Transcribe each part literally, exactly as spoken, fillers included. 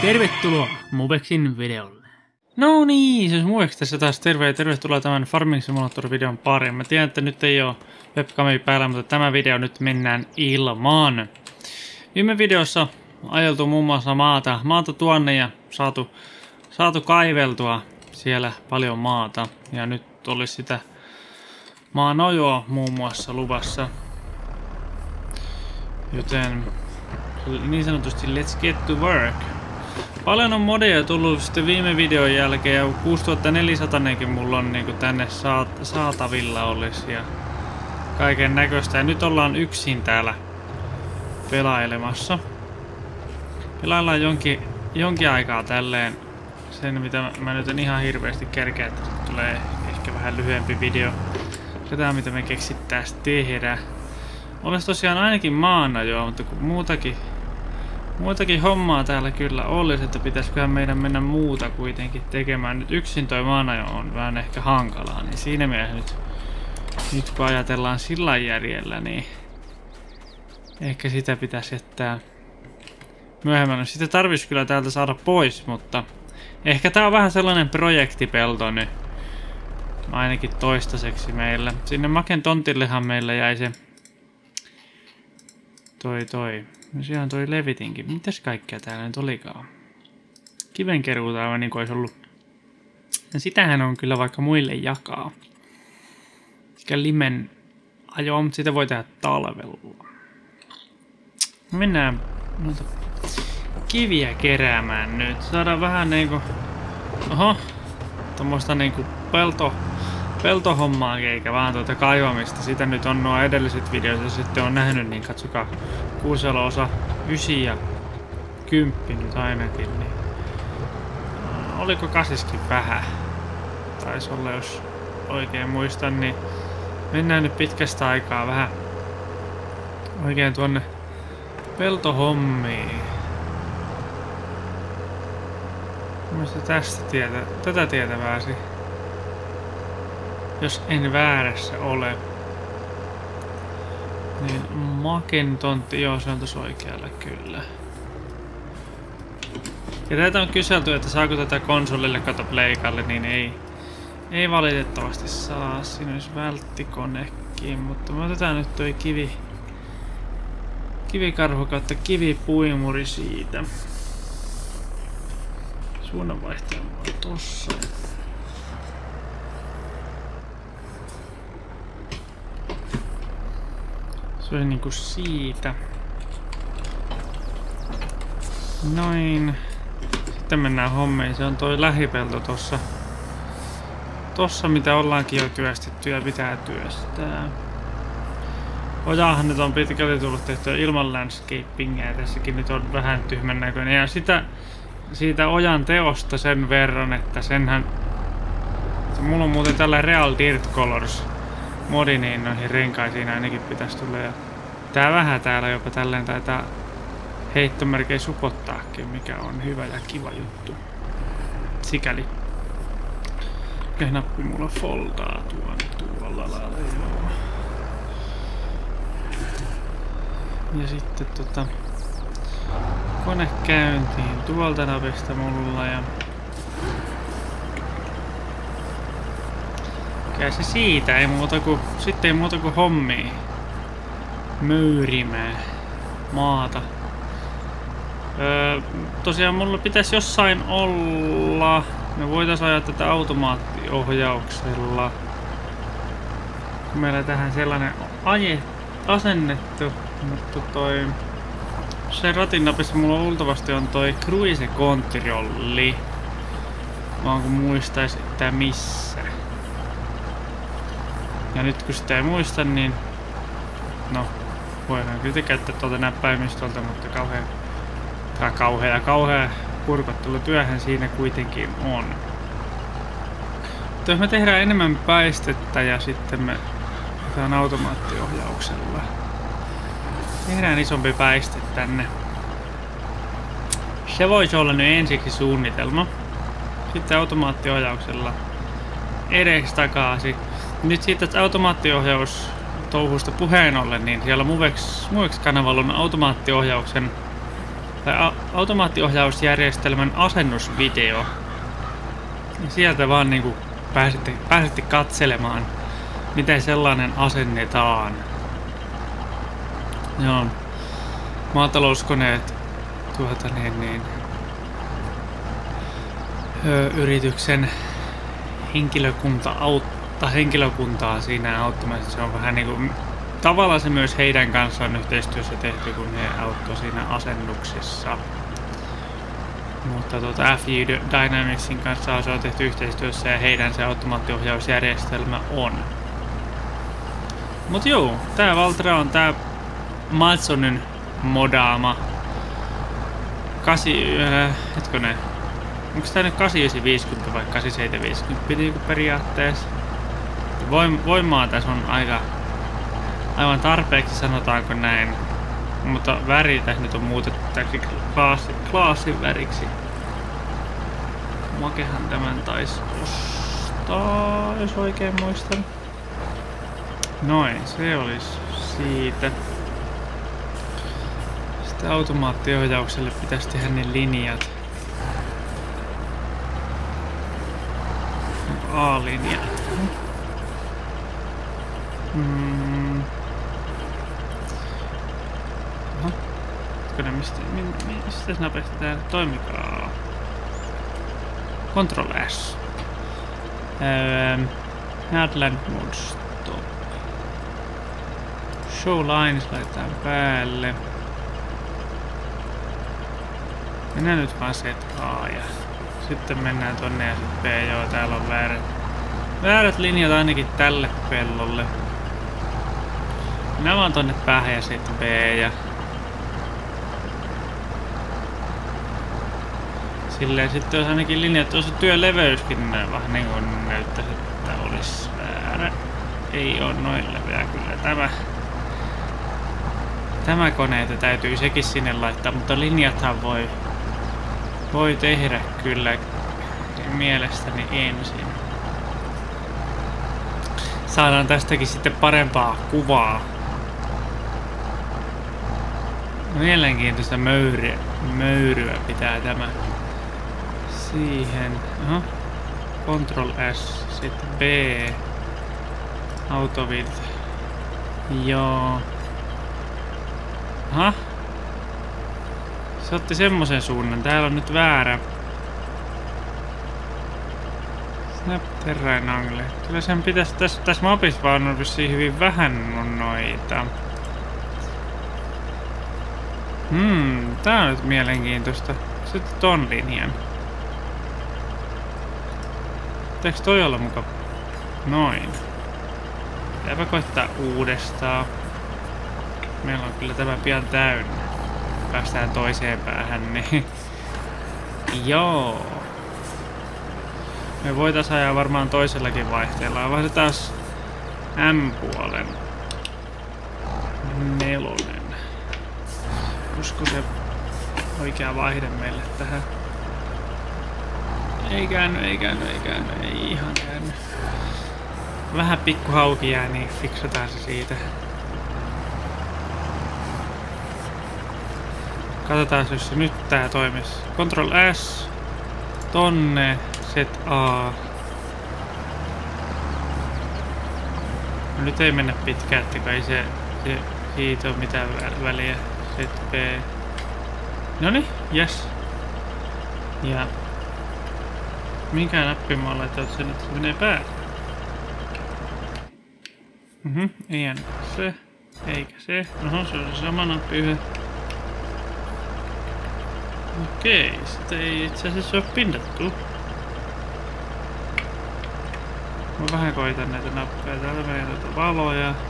Tervetuloa Muvexin videolle. No niin, siis Muvex tässä taas terve ja tervetuloa tämän Farming Simulator-videon pariin. Mä tiedän, että nyt ei ole webcami päällä, mutta tämä video nyt mennään ilman. Viime videossa ajeltu muun muassa maata, maata tuonne ja saatu, saatu kaiveltua siellä paljon maata. Ja nyt olisi sitä maanojoa muun muassa luvassa. Joten niin sanotusti let's get to work. Paljon on modeja tullut sitten viime videon jälkeen ja kuusituhattaneljäsataakin mulla on niinku tänne saat saatavilla olisi ja kaiken näköistä. Ja nyt ollaan yksin täällä pelailemassa. Pelaillaan jonkin, jonkin aikaa tälleen sen mitä mä nyt en ihan hirveästi kerkeä, että tulee ehkä vähän lyhyempi video. Katsotaan mitä me keksittäis tehdä. Olisi tosiaan ainakin maana jo, mutta kun muutakin Muutakin hommaa täällä kyllä olisi, että pitäisiköhän meidän mennä muuta kuitenkin tekemään. Nyt yksin toi maanajo on vähän ehkä hankalaa, niin siinä mielessä nyt, nyt kun ajatellaan sillä järjellä, niin ehkä sitä pitäisi jättää myöhemmin. Sitä tarvitsisi kyllä täältä saada pois, mutta ehkä tää on vähän sellainen projektipelto nyt. Ainakin toistaiseksi meillä. Sinne Maken tontillehan meillä jäi se toi toi. No siellä on toi levitinkin. Mitäs kaikkea täällä nyt olikaan? Kivenkeruuta aivan niin kuin olisi ollut. Ja sitähän on kyllä vaikka muille jakaa. Sekä limen ajoa, mutta sitä voi tehdä talvella. Mennään noita kiviä keräämään nyt. Saadaan vähän niinku... Oho! Tommoista niinku pelto... peltohommaa eikä vaan tuota kaivamista. Sitä nyt on nuo edelliset videot ja sitten on nähnyt, niin katsokaa Kuuselo osa yhdeksän ja kymmenen nyt ainakin. Niin. Oliko kasiskin vähän? Taisi olla, jos oikein muistan, niin mennään nyt pitkästä aikaa vähän oikein tuonne peltohommiin. Mielestäni tästä tietä, tätä tietä pääsi. Jos en väärässä ole. Niin Maken tontti, joo se on tossa oikealla kyllä. Ja tätä on kyselty, että saako tätä konsolille kato pleikalle, niin ei. Ei valitettavasti saa. Siinä olisi välttikonekin, mutta me otetaan nyt toi kivi. Kivikarhu kautta kivipuimuri siitä. Suunnanvaihtaja on tossa. Se on niinku siitä. Noin. Sitten mennään hommiin. Se on toi lähipelto tossa. Tossa mitä ollaankin jo työstetty ja pitää työstää. Ojahan nyt on pitkälti tullut tehtyä ilman landscapingia ja tässäkin nyt on vähän tyhmän näköinen. Ja sitä, siitä ojan teosta sen verran, että senhän... Mulla on muuten tällä Real Dirt Colors modi, niin noihin renkaisiin ainakin pitäisi tulla. Ja tää vähän täällä jopa tälleen taitaa heittomerkein supottaakin, mikä on hyvä ja kiva juttu. Sikäli. Mikä nappi mulla foldaa tuon tuolla lailla, joo. Ja sitten tota... kone käyntiin tuolta napista mulla ja... Mikä se siitä, ei muuta kuin, sitten ei muuta kuin hommia. Möyrimää maata. Öö, tosiaan mulla pitäisi jossain olla. Me voitais ajaa tätä automaattiohjauksella. Meillä tähän sellainen aje, asennettu, mutta toi... Sen ratin napissa mulla luultavasti on toi cruise controlli. Vaan kun muistais, että missä. Ja nyt kun sitä ei muista, niin... No, voidaan kyllä käyttää tuolta näppäimistolta, mutta kauhean... Tai kauhea, kauhea kurkottelutyöhän siinä kuitenkin on. Mutta jos me tehdään enemmän päistettä ja sitten me tehdään automaattiohjauksella. Tehdään isompi päiste tänne. Se voisi olla nyt ensiksi suunnitelma. Sitten automaattiohjauksella edes takaisin. Nyt siitä automaattiohjaus touhusta puheen ollen, niin siellä Muvex, Muvex-kanavalla on automaattiohjauksen tai automaattiohjausjärjestelmän asennusvideo. Ja sieltä vaan niinku pääsitte, pääsitte katselemaan, miten sellainen asennetaan. Joo. Maatalouskoneet tuota niin, niin ö, yrityksen henkilökunta auttaa henkilökuntaa siinä auttamaan. Se on vähän niinku tavallaan se myös heidän kanssaan yhteistyössä tehty, kun he auttoi siinä asennuksessa. Mutta tuota F J Dynamicsin kanssa se on tehty yhteistyössä ja heidän se automaattiohjausjärjestelmä on. Mut joo, tää Valtra on tää Matsonin modaama kasi, äh, hetkonen, onks tää nyt kahdeksankymmentäyhdeksän viisikymmentä vai kahdeksankymmentäseitsemän viisikymmentä pitikö periaatteessa? Voim, voimaa tässä on aika aivan tarpeeksi, sanotaanko näin. Mutta väri tässä nyt on muutettu täksi klaasi, klaasin väriksi. Makehan tämän taisi ostaa, jos oikein muistan. Noin, se olisi siitä. Sitten automaattiohjaukselle pitäisi tehdä ne linjat. A-linjat. Mm. Oho. Mistä, mistä nopeasti tää toimikaa? Control S. Öö, Headland Mode Stop. Show Lines laitetaan päälle. Mennään nyt vaan set A ja sitten mennään tonne ja sit B. Joo, täällä on väärät, väärät linjat ainakin tälle pellolle. Mennään vaan tonne päähän ja sit B ja silleen sitten jos ainakin linjat, tuossa työleveyskin vähän niin kuin näyttäisi, että olisi väärä. Ei oo noin leveä kyllä tämä. Tämä koneita täytyy sekin sinne laittaa, mutta linjathan voi, voi tehdä kyllä mielestäni ensin. Saadaan tästäkin sitten parempaa kuvaa. Mielenkiintoista möyryä, möyryä pitää tämä. Siihen. Aha. Control S. Sitten B. Auto width. Joo. Aha. Se otti semmosen suunnan. Täällä on nyt väärä. Snap terrain angle. Kyllä sen pitäisi tässä, tässä mapissa vaan on vissiin hyvin vähän on noita. Hmm, tää on nyt mielenkiintoista. Sitten ton linjan. Pitääkö toi olla muka? Noin. Pitääpä koittaa uudestaan. Meillä on kyllä tämä pian täynnä. Päästään toiseen päähän, niin joo. Me voitais ajaa varmaan toisellakin vaihteella. Vaihdetaan M-puolen. Nelonen. Olisiko se oikea vaihde meille tähän? Ei käänny, ei käänny, ei käänny, ei ihan käänny. Vähän pikku hauki jää, niin fiksataan se siitä. Katsotaan, jos se nyt tää toimisi. Control S. Tonne. Set A. No nyt ei mennä pitkään, että kai se, se siitä on mitään väliä. Set B. Noniin, yes. Ja minkä nappi mä laitan, että se nyt se menee päälle? Mhm, ei ainakaan se. Eikä se. Oho, se on se sama nappi yhden. Okei, sitä ei itse asiassa ole pindattu. Mä vähän koitan näitä nappeja. Täällä menee tuota valoja. Ei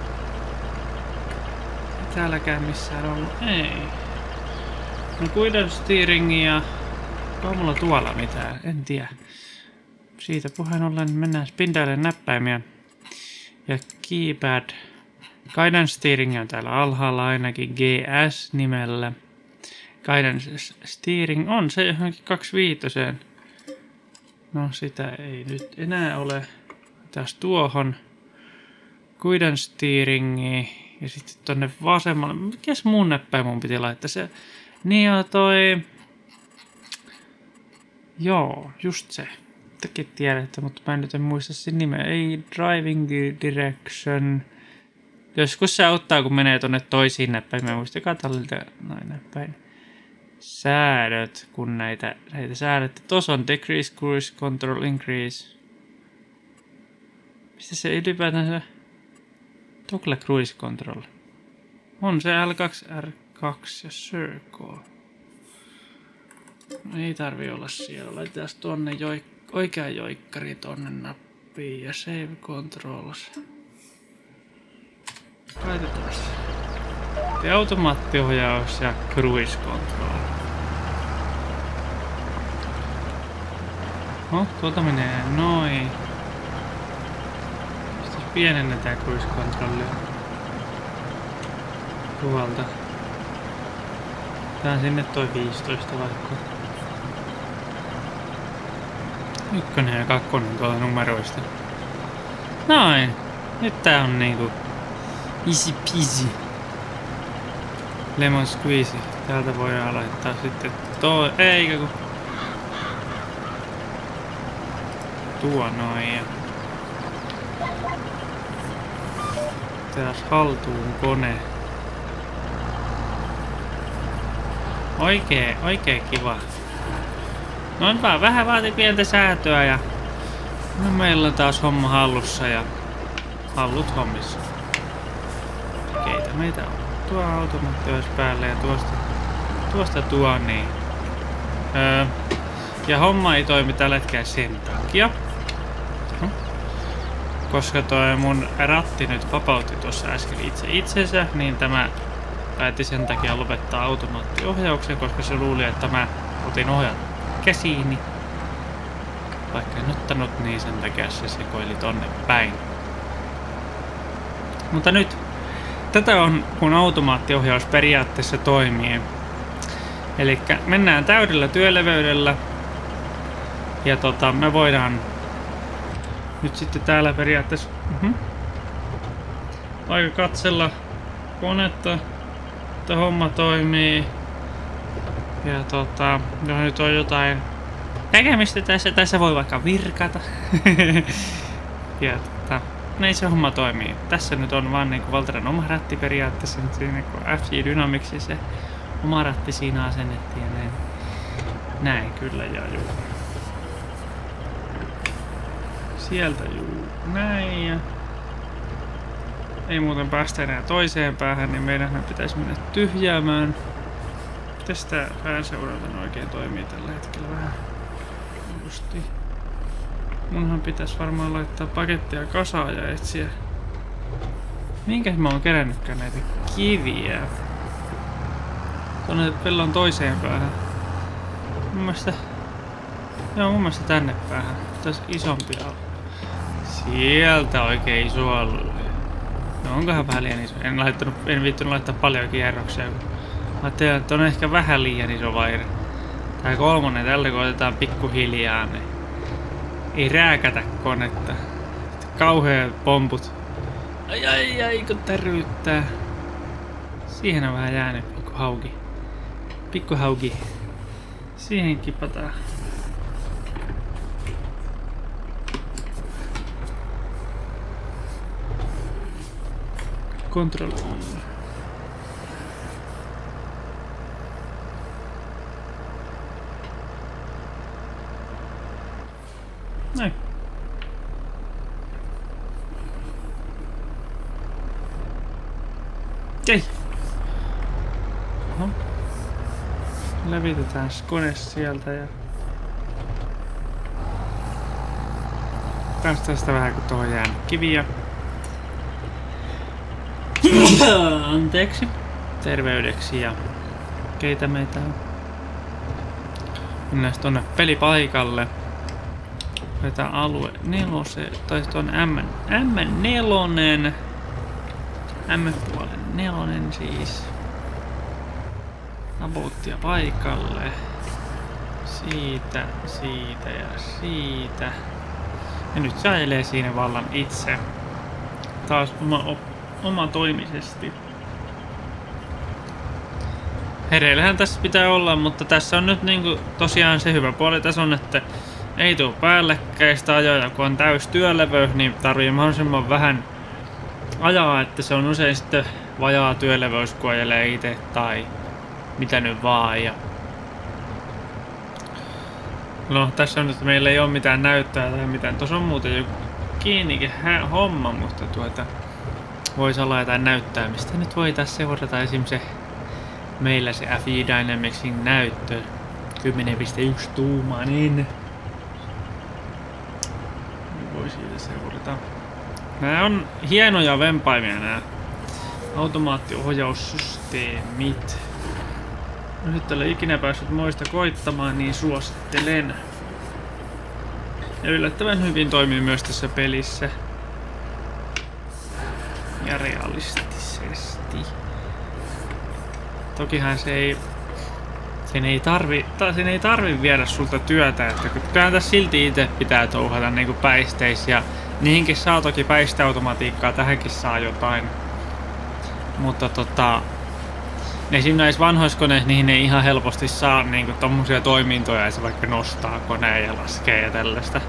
täälläkään missään ollut. Ei. No kuidan steeringia. Onko mulla tuolla mitään? En tiedä. Siitä puheen ollen mennään spindailemaan näppäimiä. Ja keypad. Guidance steering on täällä alhaalla ainakin G S-nimellä. Guidance steering on se johonkin kaksikymmentäviisi. No sitä ei nyt enää ole. Taas tuohon. Guidance steeringi. Ja sitten tonne vasemmalle. Mikäs mun näppäin mun piti laittaa? Se Niin joo, toi... Joo, just se. Tekin tiedätte, mutta mä en nyt en muista sen nimeä. Ei driving direction. Joskus se auttaa, kun menee tonne toisiin näppäin. Mä muistin katallilta noin näppäin. Säädöt, kun näitä, näitä säädöt. Tuossa on decrease, cruise, control, increase. Mistä se ylipäätään se? Toggle cruise control. On se L kaksi, R kaksi ja circle. Ei tarvi olla siellä. Laitetaan tuonne joik oikea joikkari tonne nappiin ja save controls. Laitetaan se. Ja automaattiohjaus ja cruise control. No, tuolta menee noin. Sitten pienennetään cruise controllia. Tuolta. Tää on sinne toi viisitoista vaikka. Ykkönen ja kakkonen tuolla numeroista. Noin. Nyt tää on niinku easy peasy. Lemon squeezy. Täältä voidaan laittaa sitten toi. Eikä kun tuo noin. Ja taas haltuun kone. Oikee, oikee kiva. No vaan vähän vaatii pientä säätöä ja no meillä on taas homma hallussa ja hallut hommissa. Keitä meitä on? Tuo automaatti olisi päälle ja tuosta, tuosta tuo niin. Öö, ja homma ei toimi tällä hetkellä sen takia. No. Koska toi mun ratti nyt vapautti tuossa äsken itse itsensä, niin tämä päätti sen takia lopettaa automaattiohjauksen, koska se luuli, että mä otin ohjat käsiini. Vaikka en ottanut, niin sen takia se sekoili tonne päin. Mutta nyt, tätä on kun automaattiohjaus periaatteessa toimii. Eli mennään täydellä työleveydellä. Ja tota, me voidaan nyt sitten täällä periaatteessa uh-huh, aika katsella konetta, että homma toimii. Ja tota, jos nyt on jotain tekemistä tässä, tässä voi vaikka virkata. Ja tota, näin se homma toimii. Tässä nyt on vaan niinku Valtran oma ratti periaatteessa, nyt siinä niinku F J Dynamics se oma ratti siinä asennettiin ja näin. Näin kyllä ja juu. Sieltä juu, näin ja ei muuten päästä enää toiseen päähän, niin meidän pitäisi mennä tyhjäämään. Mites tää pääseuraavan oikein toimii tällä hetkellä vähän justi. Munhan pitäisi varmaan laittaa pakettia kasaan ja etsiä. Minkäs mä oon kerännytkään näitä kiviä? Tuonne pellon toiseen päähän. Mun mielestä... Joo, mun mielestä tänne päähän. Tässä isompia. Sieltä oikein iso alue. No onkohan vähän liian iso? En, laittanut, en viittynyt laittaa paljon kierroksia. Ajattelin, että on ehkä vähän liian iso vaire. Tää kolmonen, tällä kun otetaan pikkuhiljaa, niin ei rääkätä konetta. Kauheat pomput. Ai ai ai, kun täryyttää. Siihen on vähän jäänyt pikku hauki. Pikku hauki. Siihen kipataan. Control on. Näin. Okei. No. Levitetään kone sieltä ja päästään sitä vähän kun tuohon jäänyt kiviä. Anteeksi. Terveydeksi ja keitä meitä on. Mennään tonne pelipaikalle. Vetää alue nelose, tai on M, M4. M-puolen nelonen siis. Abouttia paikalle. Siitä, siitä ja siitä. Ja nyt se ajelee siinä vallan itse. Taas oma, oma toimisesti. Hereillähän tässä pitää olla, mutta tässä on nyt niinku tosiaan se hyvä puoli tässä on, että ei tuu päällekkäistä ajoja, kun on täys työleveys, niin tarvii mahdollisimman vähän ajaa, että se on usein sitten vajaa työleveys, kun ajelee itse tai mitä nyt vaan. Ja no tässä on nyt, meillä ei ole mitään näyttöä tai mitään. Tuossa on muuten joku kiinnikin homma, mutta tuota voisi olla jotain näyttää, mistä nyt voitaisiin seurata esim. Se meillä se F J Dynamicsin näyttö kymmenen pilkku yksi tuumainen. Voi siitä seurata. Nämä on hienoja vempaimia nämä automaattiohjaussysteemit. No, nyt tällä ikinä päässyt moista koittamaan, niin suosittelen. Ja yllättävän hyvin toimii myös tässä pelissä. Ja realistisesti. Tokihan se ei, sen ei tarvi, sen ei tarvi viedä sulta työtä, että kyllähän tässä silti itse pitää touhata niinku päisteissä ja niihinkin saa toki päisteautomatiikkaa, tähänkin saa jotain. Mutta tota, esim. Näissä vanhoissa koneissa niihin ei ihan helposti saa niinku tommosia toimintoja, ja se vaikka nostaa koneen ja laskee ja tällaista.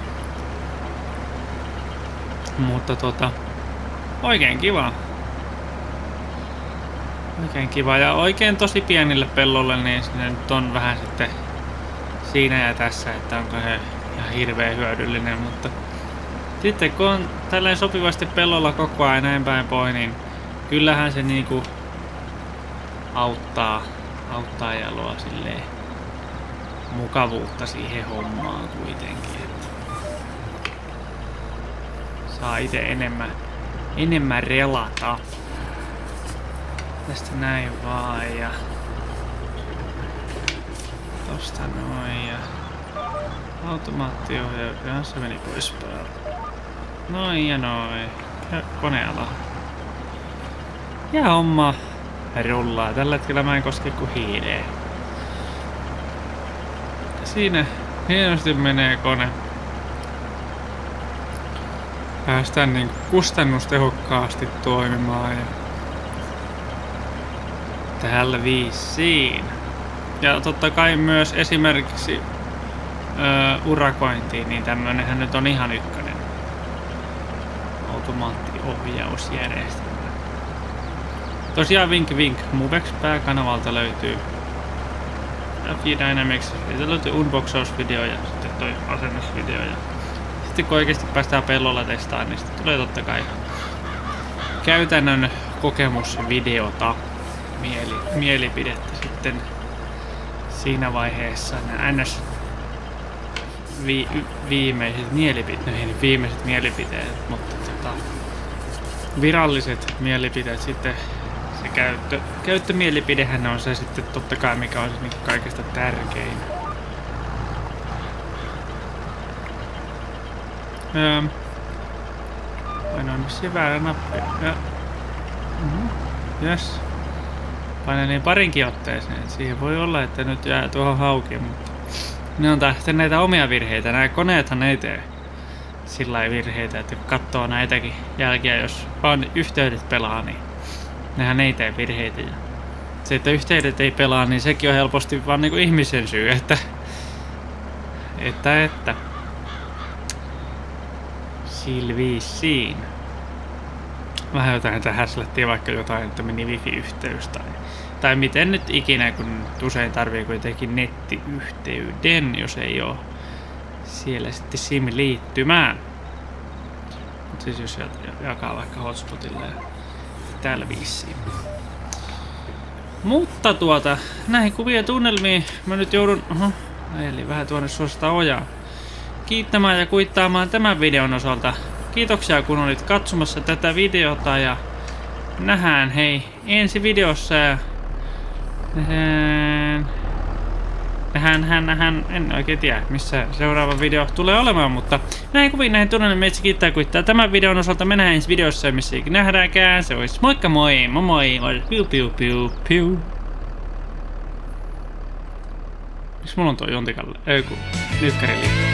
Mutta tota, oikein kiva. Oikein kiva ja oikein tosi pienille pellolle, niin sinne nyt on vähän sitten siinä ja tässä, että onko se ihan hirveän hyödyllinen, mutta sitten kun on tällainen sopivasti pellolla koko ajan näin päin pois, niin kyllähän se niinku auttaa, auttaa ja luo silleen mukavuutta siihen hommaan kuitenkin, että saa itse enemmän, enemmän relata. Tästä näin vaan ja tosta noin ja automaattiohjaus, se meni pois päältä. Noin ja noin. Ja koneala. Ja homma rullaa. Tällä hetkellä mä en koske kuin hiileen. Siinä hienosti menee kone. Päästään niin kustannustehokkaasti toimimaan ja tällä viisiin. Ja totta kai myös esimerkiksi öö, urakointiin, niin tämmönenhän nyt on ihan ykkönen automaattiohjausjärjestelmä. Tosiaan vink vink, Movex pääkanavalta löytyy F J Dynamics, siitä löytyy unboxausvideo ja sitten toi asennusvideo. Ja sitten kun oikeasti päästään pellolla testaamaan, niin sitten tulee totta kai käytännön kokemusvideota. Mieli, mielipidettä sitten siinä vaiheessa nämä ns. Vi, viimeiset mielipiteet, viimeiset mielipiteet, mutta tota, viralliset mielipiteet sitten se käyttö, käyttömielipidehän on se sitten totta kai mikä on se kaikista tärkein. Öö, painoin missä väärä nappi. Ja, mm-hmm, yes. Painoin niin parinkin otteeseen, että siihen voi olla, että nyt jää tuohon hauki, mutta ne on taas näitä omia virheitä. Nämä koneethan ei tee sillä lailla virheitä, että kun katsoo näitäkin jälkiä, jos vaan yhteydet pelaa, niin nehän ei tee virheitä. Ja se, että yhteydet ei pelaa, niin sekin on helposti vaan niinku ihmisen syy, että että, että silviisiin. Vähän jotain häslättiin vaikka jotain, että meni wifi-yhteys tai, tai miten nyt ikinä, kun usein tarvii kuitenkin nettiyhteyden, jos ei ole siellä sitten SIM-liittymää. Mutta siis jos jakaa vaikka hotspotille ja täällä viisiin. Mutta tuota, näihin kuvia tunnelmiin mä nyt joudun, oho, eli vähän tuonne suosta ojaa, kiittämään ja kuittaamaan tämän videon osalta. Kiitoksia kun olit katsomassa tätä videota ja nähdään hei ensi videossa ja nähdään, nähdään, nähdään, en oikein tiedä missä seuraava video tulee olemaan, mutta näin kuviin näin tunnelmiin meitsi kiittää kuittaa tämän videon osalta. Me nähdään ensi videossa missä ikinä nähdäänkään. Se olisi moikka moi, moi moi, moi, piu piu piu piu. Miks mulla on toi jontikalle, ei kun nykkäriliikko?